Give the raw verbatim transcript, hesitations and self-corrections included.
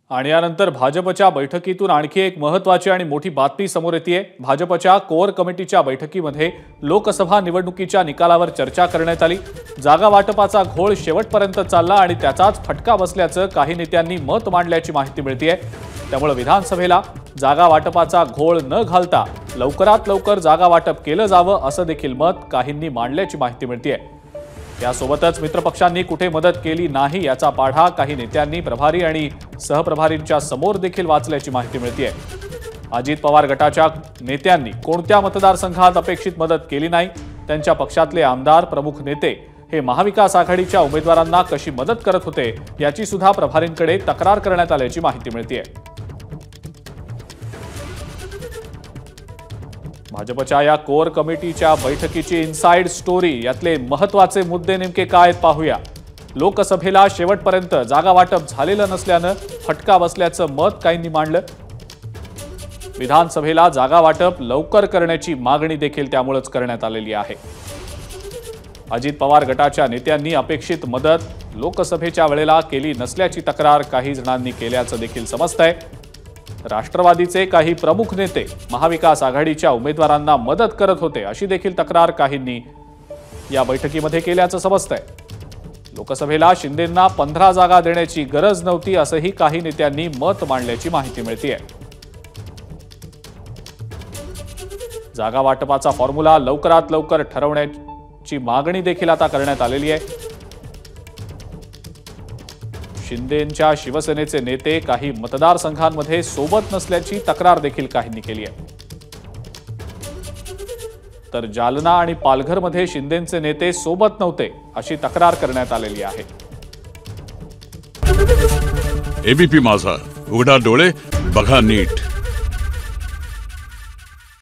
आणि यानंतर भाजपच्या बैठकीतून आणखी एक महत्त्वाची आणि मोठी बातमी समोर येतेय। भाजपच्या कोर कमिटीच्या बैठकीमध्ये लोकसभा निवडणुकीच्या निकालावर चर्चा करण्यात आली। जागा वाटपाचा घोळ शेवटपर्यंत चालला आणि त्याचाच फटका बसल्याचं काही नेत्यांनी मत मांडल्याची माहिती मिळतेय। त्यामुळे विधानसभेला जागा वाटपाचा घोळ न घालता लवकरात लवकर जागा वाटप केलं जावं असं देखील मत काहींनी मांडल्याची माहिती मिळतेय। यासोबतच मित्रपक्षांनी कुठे मदत केली नाही याचा पाढा काही नेत्यांनी प्रभारी आणि सहप्रभारींच्या समोर देखील वाचल्याची माहिती मिळतेय। अजित पवार गटाच्या नेत्यांनी कोणत्या मतदारसंघात अपेक्षित मदत केली नाही, त्यांच्या पक्षातले आमदार प्रमुख नेते हे महाविकास आघाडीच्या उमेदवारांना कशी मदत करत होते याची सुद्धा प्रभारींकडे तक्रार करण्यात आल्याची माहिती मिळतेय। भाजपच्या या कोर कमिटीच्या बैठकीची इनसाइड स्टोरी, यातले महत्त्वाचे मुद्दे नेमके काय पाहूया। लोकसभेला शेवटपर्यंत जागा वाटप झालेलं नसल्यानं फटका बसल्याचं मत काहींनी मांडलं। विधानसभेला जागा वाटप लवकर करण्याची मागणी देखील त्यामुळेच करण्यात आलेली आहे। अजित पवार गटाच्या नेत्यांनी अपेक्षित मदत लोकसभेच्या वेळेला केली नसल्याची तक्रार काही जणांनी केल्याचं देखील समजतंय। राष्ट्रवादीचे काही प्रमुख नेते महाविकास आघाडीच्या उमेदवारांना मदत करत होते अशी देखील तक्रार काहींनी या बैठकीमध्ये केल्याचं समजतंय। लोकसभेला शिंदेंना पंधरा जागा देण्याची गरज नव्हती असंही काही नेत्यांनी मत मांडल्याची माहिती मिळतेय। जागा वाटपाचा फॉर्म्युला लवकरात लवकर ठरवण्याची मागणी देखील आता करण्यात आलेली आहे। शिंदेंच्या शिवसेनेचे नेते काही मतदारसंघांमध्ये सोबत नसल्याची तक्रार देखील काहींनी केली आहे। तर जालना आणि पालघरमध्ये शिंदेंचे नेते सोबत नव्हते अशी तक्रार करण्यात आलेली आहे। एबीपी माझा, उघडा डोळे बघा नीट।